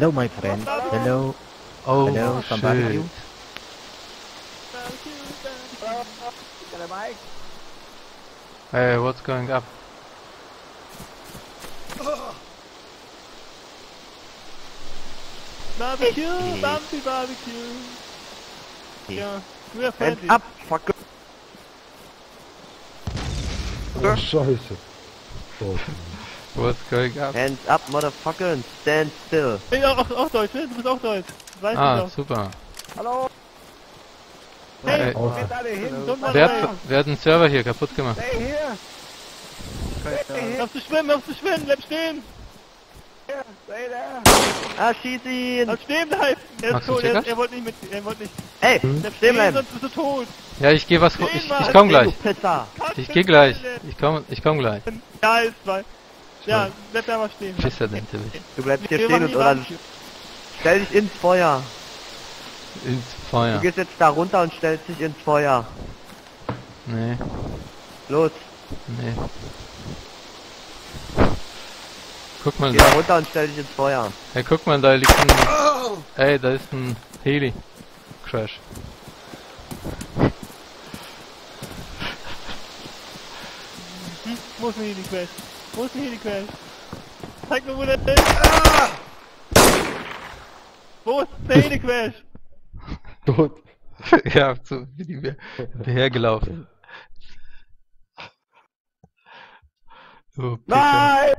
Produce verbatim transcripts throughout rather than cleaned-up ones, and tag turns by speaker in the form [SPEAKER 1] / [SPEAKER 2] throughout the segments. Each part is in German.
[SPEAKER 1] Hello, my friend. Hello.
[SPEAKER 2] Oh,
[SPEAKER 1] Hello, somebody
[SPEAKER 2] shit.
[SPEAKER 1] you?
[SPEAKER 3] Got a bike?
[SPEAKER 2] Hey, what's going up?
[SPEAKER 4] Barbecue, Bumpy Barbecue. Ja, wir
[SPEAKER 3] Hands
[SPEAKER 4] friendly.
[SPEAKER 3] up, fucker!
[SPEAKER 5] Oh, scheiße. Oh,
[SPEAKER 2] What's going up?
[SPEAKER 3] Hands up, motherfucker, and stand still.
[SPEAKER 4] Hey, auch, auch Deutsch, ne? Du bist auch Deutsch. Weißt
[SPEAKER 2] Ah,
[SPEAKER 4] du doch.
[SPEAKER 2] super.
[SPEAKER 3] Hallo?
[SPEAKER 4] Hey,
[SPEAKER 2] Hey,
[SPEAKER 5] aus.
[SPEAKER 3] Geht alle hin!
[SPEAKER 4] don't mal
[SPEAKER 2] wer,
[SPEAKER 4] rein.
[SPEAKER 2] hat, wer hat den Server hier kaputt gemacht?
[SPEAKER 3] Stay here! Stay here!
[SPEAKER 4] Hör auf zu schwimmen, hör auf zu schwimmen, bleib stehen.
[SPEAKER 3] Stay there! Ah, schieß ihn!
[SPEAKER 4] Bleib stehen bleiben. Er ist
[SPEAKER 2] Machst du
[SPEAKER 4] tot, er,
[SPEAKER 2] Checkers?
[SPEAKER 4] er wollte nicht mit, er wollte nicht.
[SPEAKER 3] Ey,
[SPEAKER 4] Bleib
[SPEAKER 3] stehen
[SPEAKER 4] stehen,
[SPEAKER 3] bleiben!
[SPEAKER 4] sonst bist du tot.
[SPEAKER 2] Ja, ich gehe was.
[SPEAKER 4] Stehen
[SPEAKER 2] Ich,
[SPEAKER 4] mal,
[SPEAKER 2] ich komm
[SPEAKER 3] Ey,
[SPEAKER 2] gleich.
[SPEAKER 3] du Pisser!
[SPEAKER 2] Ich geh gleich. Ich komm, ich komm gleich.
[SPEAKER 4] Ja, ist zwei. Ja, bleib da mal stehen.
[SPEAKER 2] Pisser nennt er mich.
[SPEAKER 3] Du bleibst hier
[SPEAKER 4] Wir
[SPEAKER 3] stehen
[SPEAKER 4] machen
[SPEAKER 3] und
[SPEAKER 4] die
[SPEAKER 3] oder
[SPEAKER 4] Barbecue.
[SPEAKER 3] stell dich ins Feuer!
[SPEAKER 2] Ins
[SPEAKER 3] Du
[SPEAKER 2] Feuer.
[SPEAKER 3] gehst jetzt da runter und stellst dich ins Feuer.
[SPEAKER 2] Nee,
[SPEAKER 3] Los,
[SPEAKER 2] nee. Guck mal
[SPEAKER 3] geh da
[SPEAKER 2] da.
[SPEAKER 3] runter und stell dich ins Feuer.
[SPEAKER 2] Hey, guck mal, da liegt ein. Ey, da ist ein Heli. Crash.
[SPEAKER 4] Hm? Wo ist ein Heli-Crash? Wo ist ein Heli-Crash? Zeig mir, wo der ist. Wo ist der Heli-Crash?
[SPEAKER 5] tot.
[SPEAKER 2] Ja, so wie die wir hergelaufen. Oh, Pisser.
[SPEAKER 3] Nein!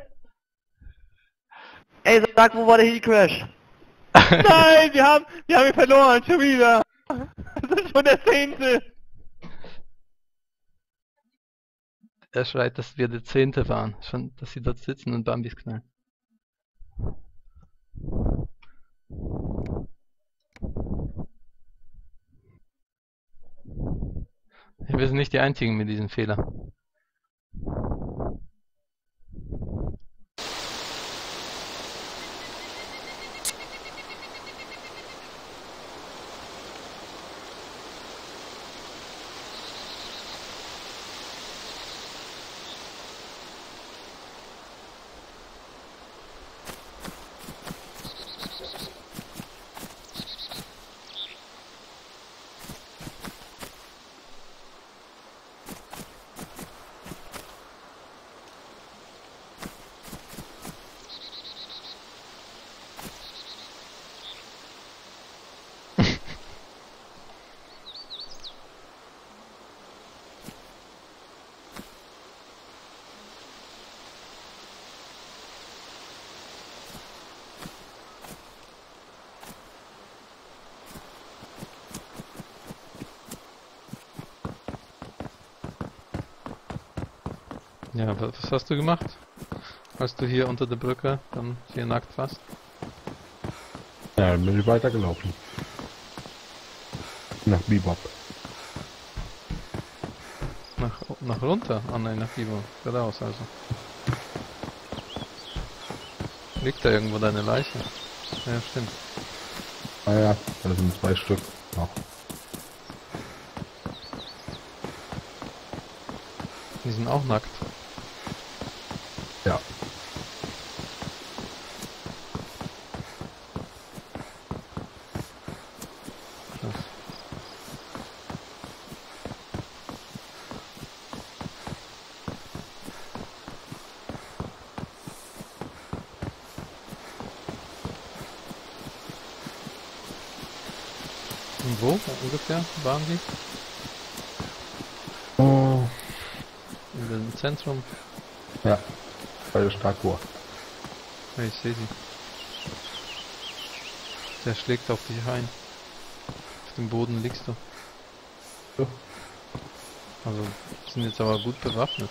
[SPEAKER 3] Ey, sag, wo war der Heli-Crash?
[SPEAKER 4] Nein, wir haben, wir haben ihn verloren, schon wieder. Das ist schon der zehnte.
[SPEAKER 2] Er schreit, dass wir der Zehnte waren. Schon, dass sie dort sitzen und Bambis knallen. Ja, wir sind nicht die Einzigen mit diesem Fehler. Ja, wa- was hast du gemacht? Als du hier unter der Brücke dann hier nackt warst?
[SPEAKER 5] Ja, dann bin ich weitergelaufen. Nach Bebop.
[SPEAKER 2] Nach, nach runter? Ah nein, nach Ivo. Geradeaus also. Liegt da irgendwo deine Leiche? Ja, stimmt.
[SPEAKER 5] Ah ja, da sind zwei Stück noch.
[SPEAKER 2] Die sind auch nackt.
[SPEAKER 5] Ja.
[SPEAKER 2] Krass. Und wo ungefähr waren die?
[SPEAKER 5] Oh.
[SPEAKER 2] In dem Zentrum?
[SPEAKER 5] Ja, bei der Statue.
[SPEAKER 2] Ja, ich sehe sie. Der schlägt auf dich ein. Auf dem Boden liegst du.
[SPEAKER 5] Ja.
[SPEAKER 2] Also, sind jetzt aber gut bewaffnet.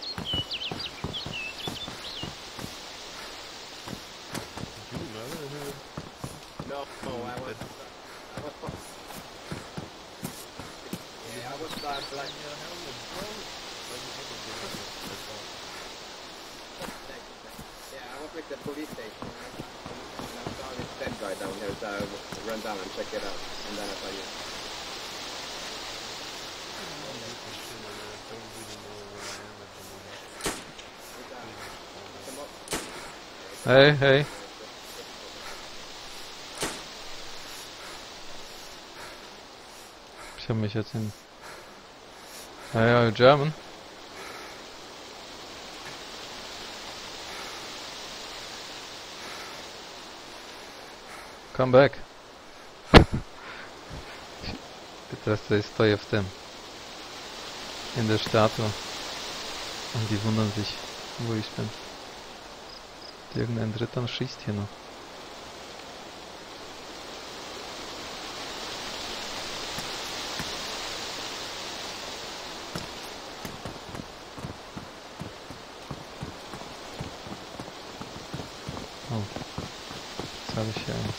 [SPEAKER 6] Yeah, I was with the police station. And I saw this dead guy down here, so I ran down and checked it out. And then I saw you.
[SPEAKER 2] Hey, hey. Ich habe mich jetzt in... Ah ja, German. Come back. Teraz tutaj stoję w tym. In der Statue. Und die wundern sich, wo ich bin. Irgendein Dritter schießt hier noch. Oh. Jetzt habe ich hier einen.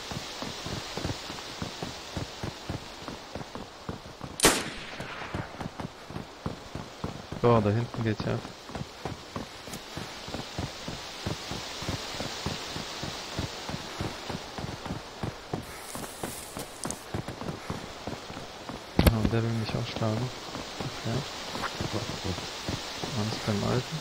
[SPEAKER 2] Oh, da hinten geht's ja. Ah, und der will mich auch schlagen. Okay. Alles beim Alten.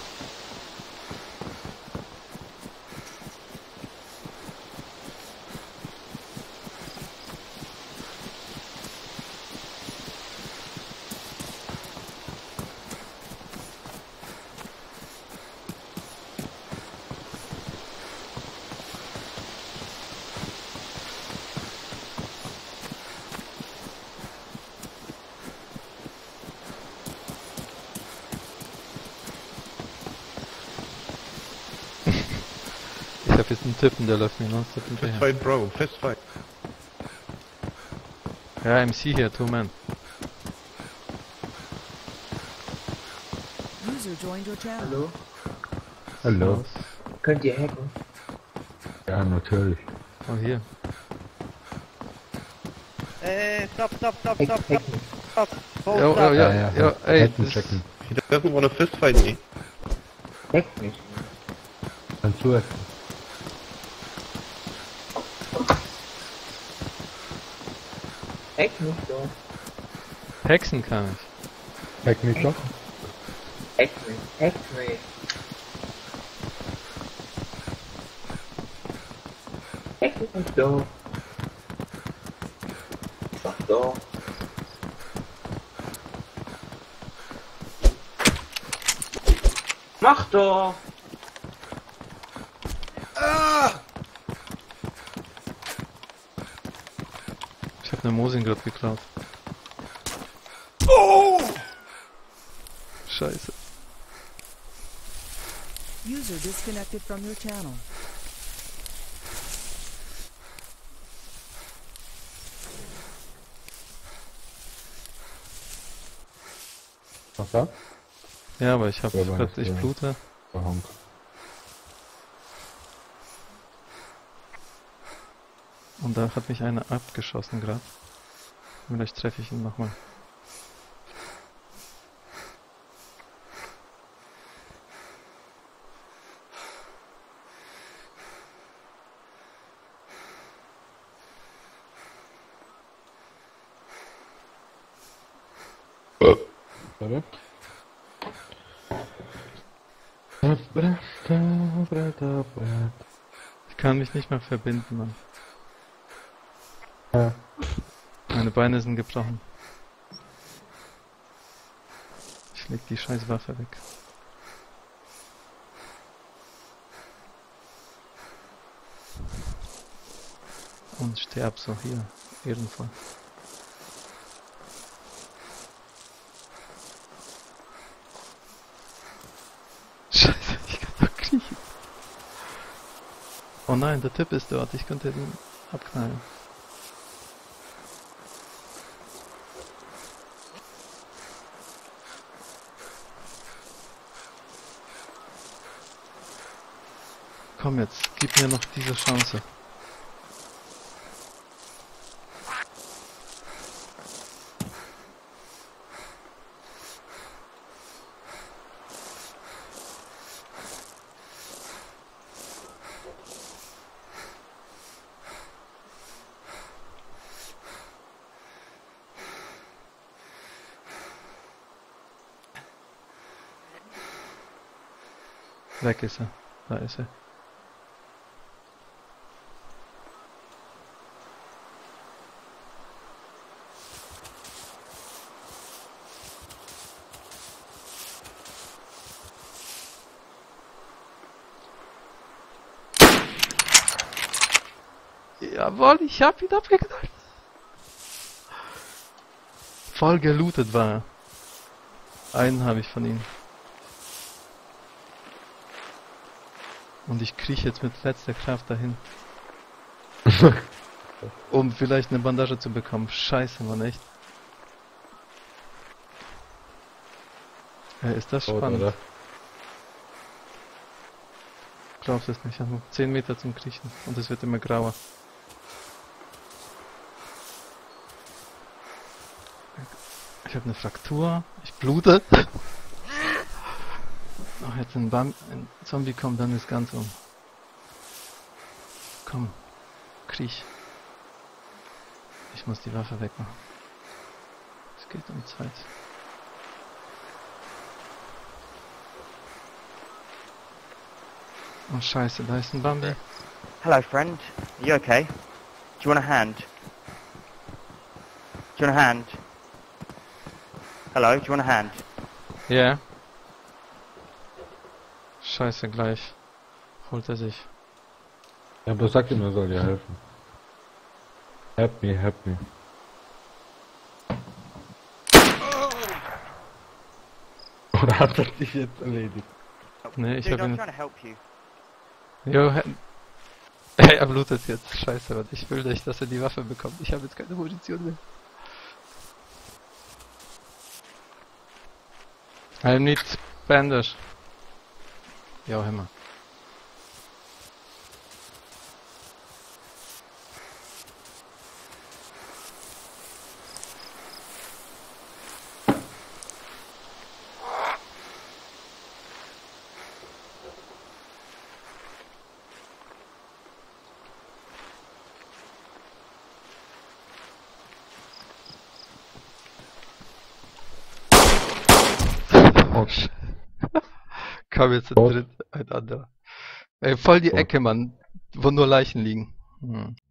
[SPEAKER 2] Ich hab jetzt einen Typen, der läuft mir nonstop
[SPEAKER 1] Fist
[SPEAKER 2] hinterher.
[SPEAKER 1] fight, bro. Fist fight.
[SPEAKER 2] Ja, M C hier, two men.
[SPEAKER 7] User joined your channel.
[SPEAKER 8] Hallo?
[SPEAKER 5] Hallo.
[SPEAKER 8] Könnt ihr hacken?
[SPEAKER 5] Ja, natürlich.
[SPEAKER 2] Oh, hier.
[SPEAKER 3] Ey, stopp, stopp, stopp,
[SPEAKER 8] Hack,
[SPEAKER 3] stopp, stopp,
[SPEAKER 8] hacken.
[SPEAKER 3] stopp. Hold
[SPEAKER 2] Ja,
[SPEAKER 3] up.
[SPEAKER 2] ja, ja, ja, ey,
[SPEAKER 5] Hätten
[SPEAKER 2] das-
[SPEAKER 5] checken.
[SPEAKER 1] He doesn't want to fist fight me.
[SPEAKER 8] Hack mich.
[SPEAKER 5] Kannst du hacken.
[SPEAKER 8] Hack mich doch.
[SPEAKER 2] Hexen kann ich.
[SPEAKER 5] Hack mich doch.
[SPEAKER 8] Hack mich. Hack mich. Hack mich doch. Sag doch. Mach doch!
[SPEAKER 2] Ich hab ne Mosin gerade geklaut. Scheiße.
[SPEAKER 7] User disconnected from your channel.
[SPEAKER 5] Was da?
[SPEAKER 2] Ja, aber ich hab
[SPEAKER 5] Ja, aber
[SPEAKER 2] grad,
[SPEAKER 5] das,
[SPEAKER 2] ich
[SPEAKER 5] ja.
[SPEAKER 2] blute.
[SPEAKER 5] Warum?
[SPEAKER 2] Und da hat mich einer abgeschossen gerade. Vielleicht treffe ich ihn nochmal.
[SPEAKER 5] Warte.
[SPEAKER 2] Ich kann mich nicht mehr verbinden, Mann.
[SPEAKER 5] Ja.
[SPEAKER 2] Meine Beine sind gebrochen. Ich leg die scheiß Waffe weg. Und sterb so hier. Ehrenvoll. Scheiße, ich kann doch kriechen. Oh nein, der Typ ist dort. Ich könnte den abknallen. Komm jetzt, gib mir noch diese Chance. Weg ist er. Da ist er. Jawohl, ich hab ihn abgeknallt. Voll gelootet war er. Einen habe ich von ihm. Und ich krieche jetzt mit letzter Kraft dahin. Um vielleicht eine Bandage zu bekommen. Scheiße, Mann, echt. Ja, ist das
[SPEAKER 5] Tot,
[SPEAKER 2] spannend.
[SPEAKER 5] oder?
[SPEAKER 2] Glaubst es nicht, ich habe noch zehn Meter zum Kriechen und es wird immer grauer. Ich habe eine Fraktur, ich blute. Ach, jetzt ein, Bam ein Zombie kommt, dann ist ganz um. Komm, kriech. Ich muss die Waffe wegmachen. Es geht um Zeit. Oh Scheiße, da ist ein Bambi.
[SPEAKER 3] Hello, friend. Are you okay? Do you want a hand? Do you want a hand? Hello, do you want a hand?
[SPEAKER 2] Ja. Yeah. Scheiße, gleich. Holt er sich.
[SPEAKER 5] Ja, aber sag ihm, er soll dir helfen. Help me, help me. Oder hat er dich jetzt erledigt?
[SPEAKER 2] Nee, ich
[SPEAKER 3] Dude,
[SPEAKER 2] hab
[SPEAKER 3] I'm
[SPEAKER 2] ihn...
[SPEAKER 3] trying to help you.
[SPEAKER 2] Jo, he- hey, er blutet jetzt. Scheiße, aber ich will nicht, dass er die Waffe bekommt. Ich habe jetzt keine Munition mehr. I need bandage. Ja, Hammer. Oh, kam jetzt ein
[SPEAKER 5] Oh.
[SPEAKER 2] dritt, ein anderer. Ey, voll die
[SPEAKER 5] Oh.
[SPEAKER 2] Ecke, Mann, wo nur Leichen liegen. Hm.